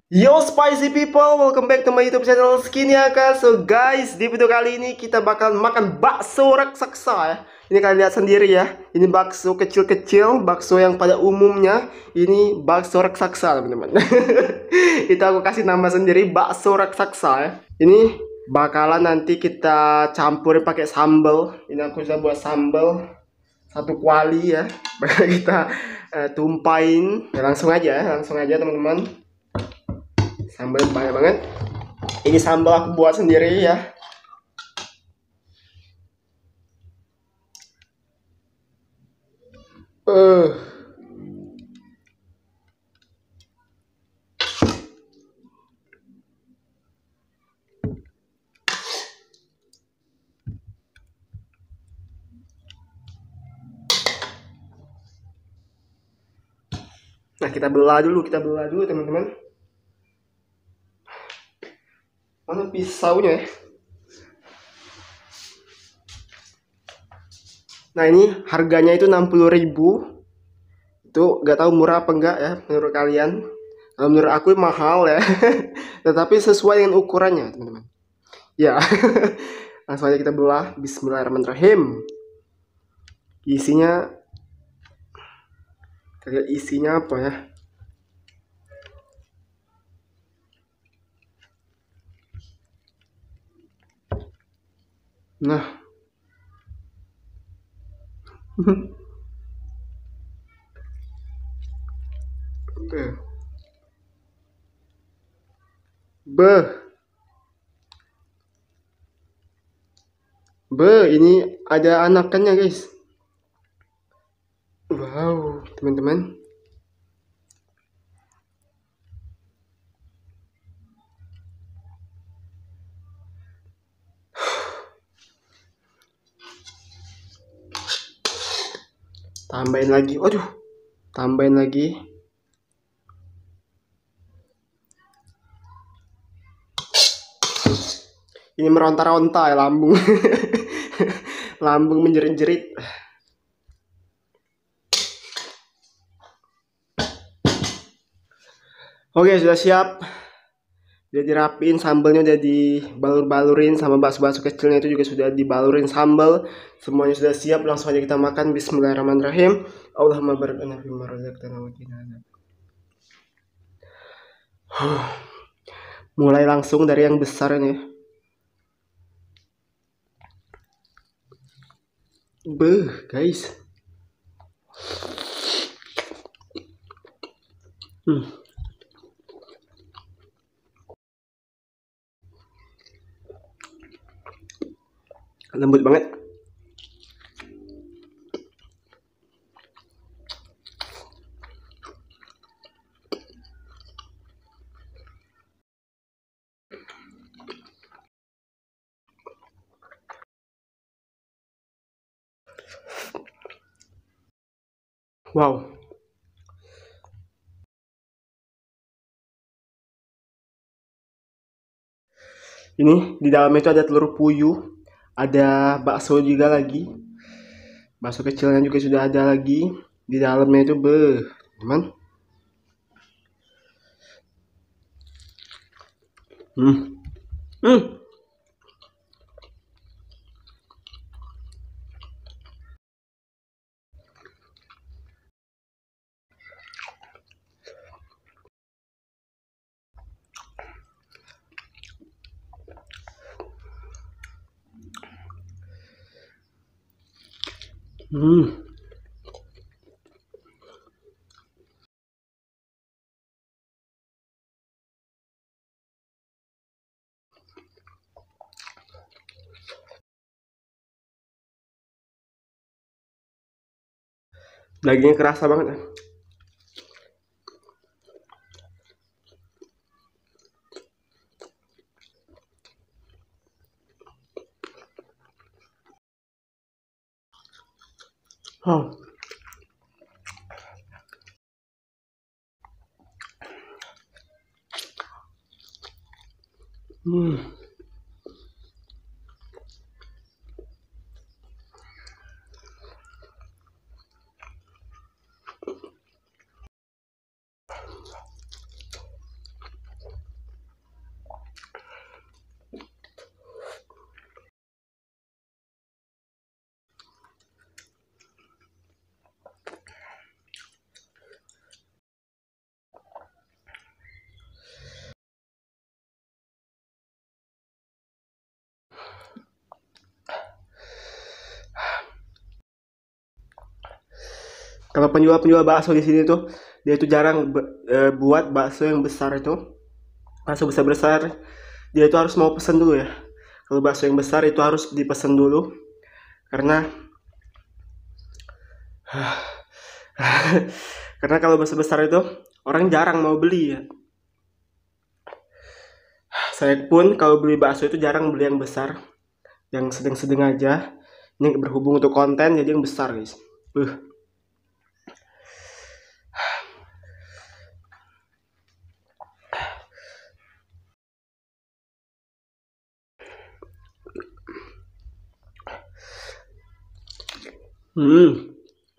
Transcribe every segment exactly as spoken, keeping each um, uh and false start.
Yo spicy people, welcome back to my YouTube channel Skiniaka. So guys, di video kali ini kita bakal makan bakso raksasa ya. Ini kalian lihat sendiri ya. Ini bakso kecil-kecil, bakso yang pada umumnya ini bakso raksasa teman-teman. Itu aku kasih nama sendiri bakso raksasa ya. Ini bakalan nanti kita campurin pakai sambal. Ini aku sudah buat sambal satu kuali ya. Bakal kita uh, tumpahin. Ya, langsung aja ya, langsung aja teman-teman. Sambal banyak banget. Ini sambal aku buat sendiri ya. Uh. Nah, kita belah dulu, kita belah dulu teman-teman. Mana pisaunya ya? Nah, ini harganya itu enam puluh ribu. Itu gak tahu murah apa enggak ya menurut kalian. Kalau menurut aku mahal ya. Tetapi sesuai dengan ukurannya teman-teman. Ya. Langsung aja kita belah. Bismillahirrahmanirrahim. Isinya, kita lihat isinya apa ya. Nah. Oke. Beh. Beh, ini ada anakannya guys. Wow, teman-teman. Tambahin lagi. Waduh. Tambahin lagi. Ini meronta-ronta ya lambung. Lambung menjerit-jerit. Oke, sudah siap. Udah dirapiin, sambalnya udah dibalur-balurin, sama bakso-bakso kecilnya itu juga sudah dibalurin sambal. Semuanya sudah siap, langsung aja kita makan. Bismillahirrahmanirrahim. Allahumma barik lana fimma razaqtana wa qina adzabannar. Mulai langsung dari yang besar ini. Beuh, guys. Hmm. Lembut banget. Wow. Ini di dalamnya itu ada telur puyuh, ada bakso juga lagi. Bakso kecilnya juga sudah ada lagi. Di dalamnya itu beuh, teman. Hmm. Hmm. Hmm. Dagingnya kerasa banget ya. Oh. Hmm. Kalau penjual-penjual bakso di sini tuh dia itu jarang e, buat bakso yang besar itu, bakso besar-besar. Dia itu harus mau pesan dulu ya. Kalau bakso yang besar itu harus dipesan dulu karena karena kalau bakso besar itu orang jarang mau beli ya. Saya pun kalau beli bakso itu jarang beli yang besar, yang sedang-sedang aja. Ini berhubung untuk konten jadi yang besar guys. Uh. Hmm.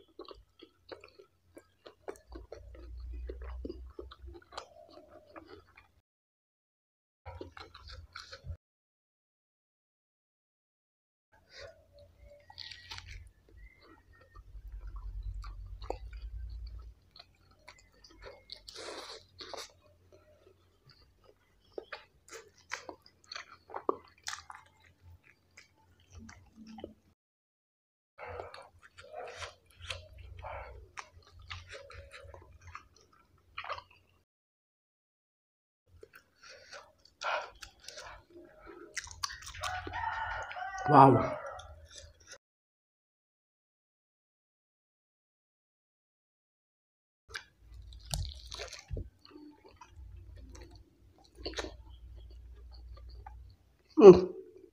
Wow. Hmm.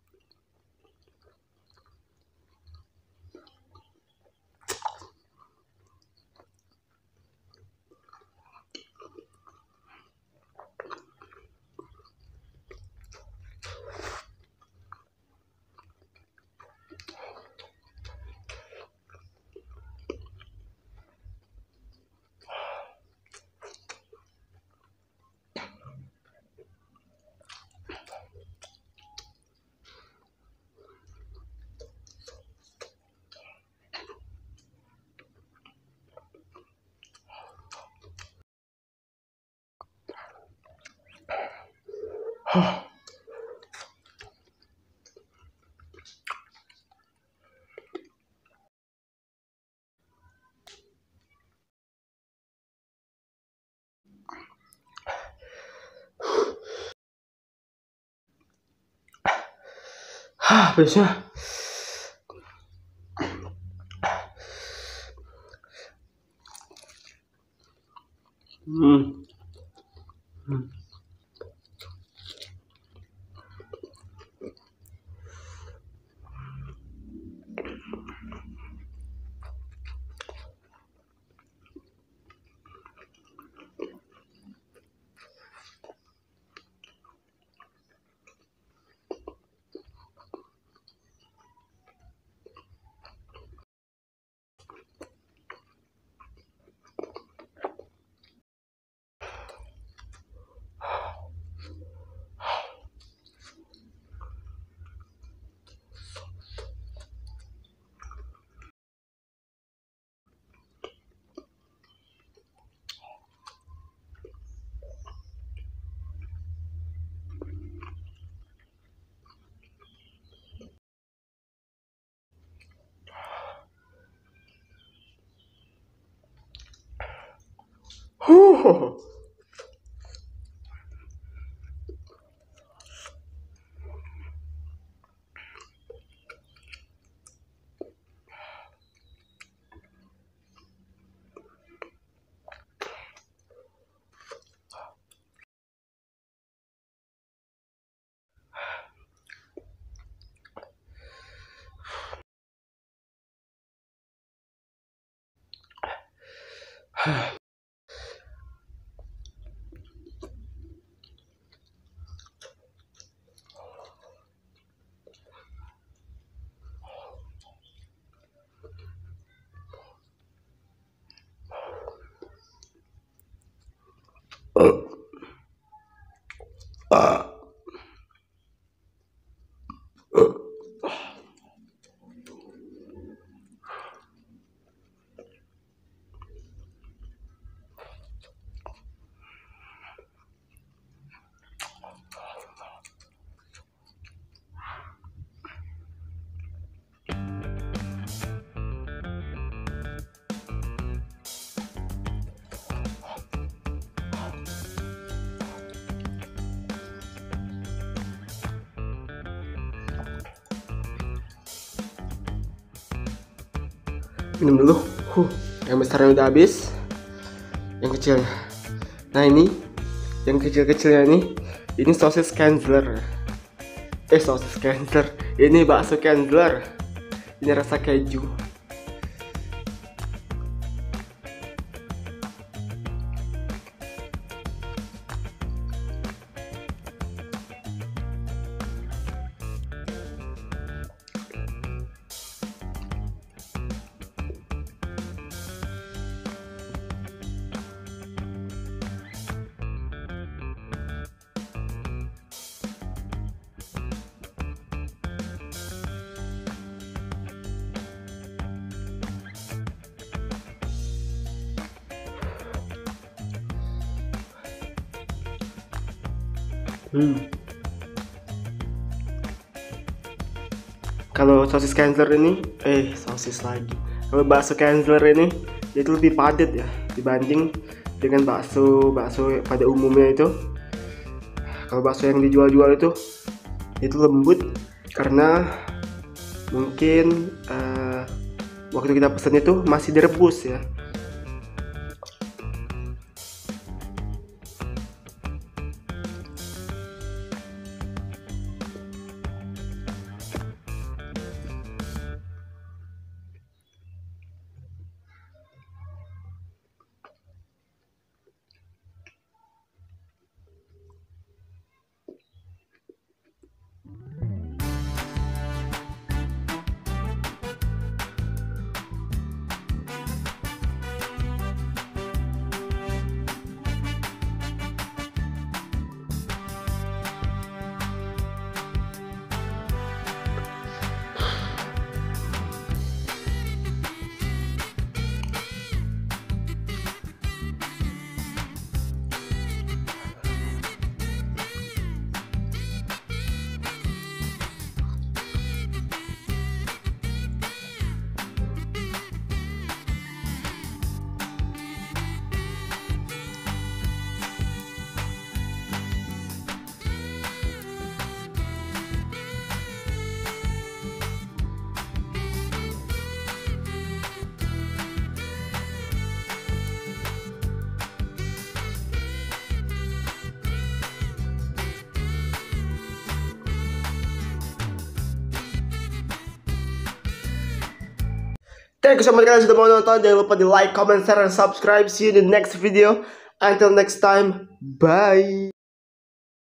Hah, biasanya. Hmm. Hmm. Huh. Minum dulu. Huh, yang besarnya udah habis. Yang kecilnya. Nah ini, yang kecil-kecilnya ini, ini sosis Kanzler. Eh sosis Kanzler. Ini bakso Kanzler. Ini rasa keju. Hmm. Kalau sosis Kanzler ini, eh sosis lagi. Kalau bakso Kanzler ini, itu lebih padat ya dibanding dengan bakso bakso pada umumnya itu. Kalau bakso yang dijual-jual itu, itu lembut karena mungkin uh, waktu kita pesan itu masih direbus ya. Thank you so much kalian sudah mau nonton. Jangan lupa di like, comment, share, dan subscribe. See you in the next video. Until next time, bye.